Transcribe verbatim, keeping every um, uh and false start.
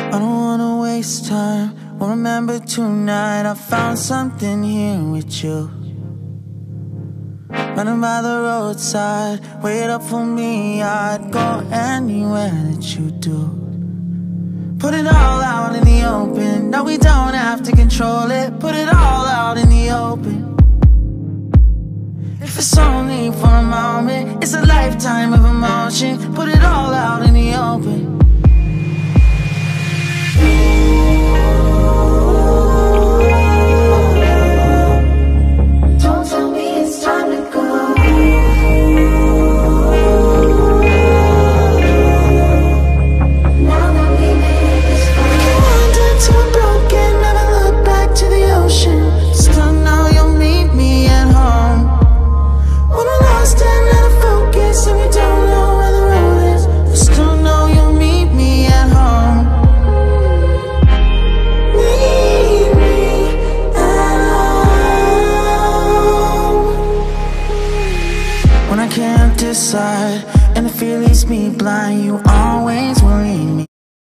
I don't wanna waste time. Well, remember tonight I found something here with you. Running by the roadside, wait up for me. I'd go anywhere that you do. Put it all out in the open. No, we don't have to control it. Put it all out in the open. If it's only for a moment, it's a lifetime of emotion. Put it all out in the open. Don't tell me it's time to go. Now that we made this far, wandered till I'm broken, never look back to the ocean. Still know you'll meet me at home. When we're lost and out of focus and we don't know where the road is, I still know you'll meet me at home. Meet me at home. When I can't decide and the fear leaves me blind, you always will lead me.